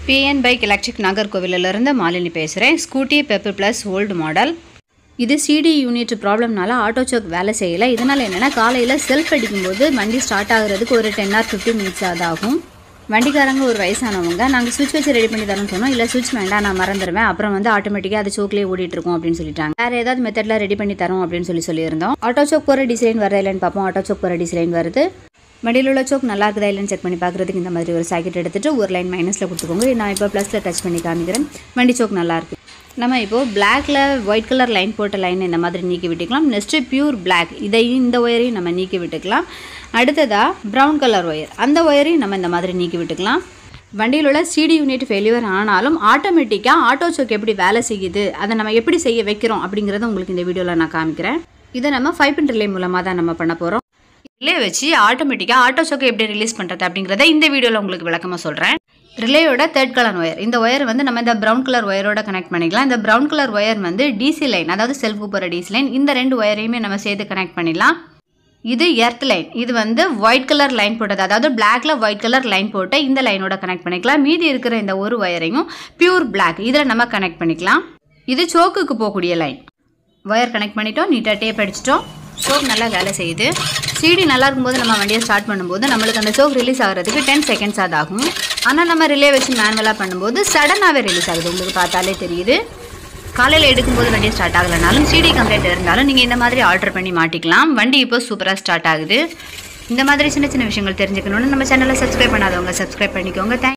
PN bike electric நாகர்கோவிலிருந்து மாலினி பேசுகிறேன். Scooty Pep plus old model. இது CD யூனிட் ப்ராப்ளம்னால ஆட்டோ சோக் வேலை செய்யலை. இதனால் என்னென்னா காலையில் செல்ஃப் அடிக்கும்போது வண்டி ஸ்டார்ட் ஆகிறதுக்கு ஒரு 10 or 15 minutes ஆகும். வண்டிக்காரங்க ஒரு வயசானவங்க, நாங்கள் சுவிட்ச் வச்சு ரெடி பண்ணி தரோம்னு சொன்னோம். இல்லை சுவிட்ச் வேண்டாம், நான் மறந்துடுவேன், அப்புறம் வந்து ஆட்டோமேட்டிக்காக அது சோக்லேயே ஓடிட்டு இருக்கும் அப்படின்னு சொல்லிட்டாங்க. வேறு ஏதாவது மெத்தடில் ரெடி பண்ணி தரோம் அப்படின்னு சொல்லியிருந்தோம். ஆட்டோ சோக் போகிற டிசைன் வருதா இல்லைன்னு பார்ப்போம். ஆட்டோ சோக் போகிற டிசைன் வருது. வண்டியில் உள்ள சோக் நல்லா இருக்குதா இல்லைன்னு செக் பண்ணி பார்க்குறதுக்கு இந்த மாதிரி ஒரு சாக்கெட் எடுத்துகிட்டு ஒரு லைன் மைனஸில் கொடுத்துக்கோங்க. நான் இப்போ ப்ளஸில் டச் பண்ணி காமிக்கிறேன். வண்டி சோக் நல்லாயிருக்கு. நம்ம இப்போது பிளாக்ல ஒயிட் கலர் லைன் போட்ட லைன் இந்த மாதிரி நீக்கி விட்டுக்கலாம். நெக்ஸ்ட்டு பியூர் பிளாக் இந்த ஒயரையும் நம்ம நீக்கி விட்டுக்கலாம். அடுத்ததாக ப்ரௌன் கலர் ஒயர், அந்த ஒயரையும் நம்ம இந்த மாதிரி நீக்கி விட்டுக்கலாம். வண்டியில் உள்ள CD யூனிட் ஃபெயிலியர் ஆனாலும் ஆட்டோமேட்டிக்காக ஆட்டோ சோக் எப்படி வேலை செய்யுது, அதை நம்ம எப்படி செய்ய வைக்கிறோம் அப்படிங்கிறத உங்களுக்கு இந்த வீடியோவில் நான் காமிக்கிறேன். இதை நம்ம 5-pin ரிலே மூலமாக தான் நம்ம பண்ண போகிறோம். ரிலே வச்சு ஆட்டோமேட்டிக்காக ஆட்டோ சோக்கை எப்படி ரிலீஸ் பண்ணுறது அப்படிங்கிறத இந்த வீடியோவில் உங்களுக்கு விளக்கமாக சொல்கிறேன். ரிலேயோட 3rd கலர் ஒயர், இந்த ஒயர் வந்து நம்ம இந்த ப்ரௌன் கலர் ஒயரோட கனெக்ட் பண்ணிக்கலாம். இந்த ப்ரௌன் கலர் ஒயர் வந்து DC லைன், அதாவது செல்ஃபுக்கு போகிற DC லைன். இந்த 2 ஒயரையுமே நம்ம சேர்த்து கனெக்ட் பண்ணிடலாம். இது எர்த் லைன், இது வந்து ஒயிட் கலர் லைன் போட்டது, அதாவது பிளாக்ல ஒயிட் கலர் லைன் போட்டு இந்த லைனோட கனெக்ட் பண்ணிக்கலாம். மீதி இருக்கிற இந்த ஒரு ஒயரையும் பியூர் பிளாக் இதில் நம்ம கனெக்ட் பண்ணிக்கலாம். இது சோக்குக்கு போகக்கூடிய லைன். ஒயர் கனெக்ட் பண்ணிட்டோம், நீட்டாக டேப் அடிச்சிட்டோம். சோக் நல்லா வேலை செய்யுது. CD நல்லா இருக்கும்போது நம்ம வண்டியை ஸ்டார்ட் பண்ணும்போது நம்மளுக்கு அந்த சோக் ரிலீஸ் ஆகிறதுக்கு 10 seconds ஆகும். ஆனால் நம்ம ரிலே வச்சு மேனுவலாக பண்ணும்போது சடனாகவே ரிலீஸ் ஆகுது. உங்களுக்கு பார்த்தாலே தெரியுது. காலையில் எடுக்கும்போது வண்டி ஸ்டார்ட் ஆகலைனாலும் CD கம்ப்ளைண்ட் இருந்தாலும் நீங்கள் இந்த மாதிரி ஆல்டர் பண்ணி மாட்டிக்கலாம். வண்டி இப்போ சூப்பராக ஸ்டார்ட் ஆகுது. இந்த மாதிரி சின்ன சின்ன விஷயங்கள் தெரிஞ்சுக்கணும்னு நம்ம சேனலை சப்ஸ்கிரைப் பண்ணாதவங்க சப்ஸ்கிரைப் பண்ணிக்கோங்க.